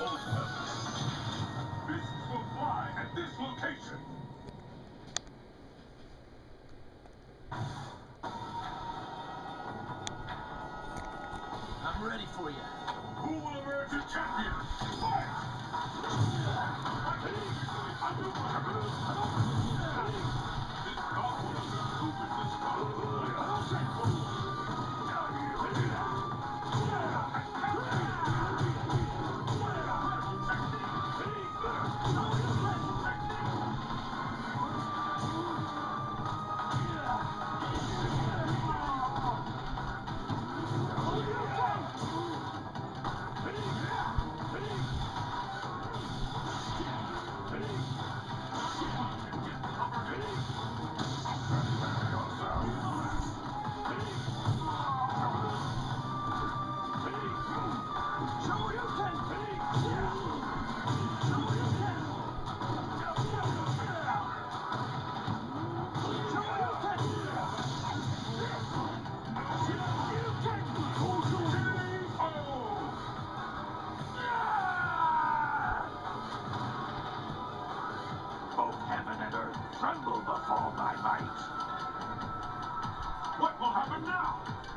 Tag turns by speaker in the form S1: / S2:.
S1: Fists will fly at this location.
S2: I'm ready for you.
S1: Who will emerge as champion? Fight! This dog will scoop is the both heaven and earth tremble before my might. What will happen now?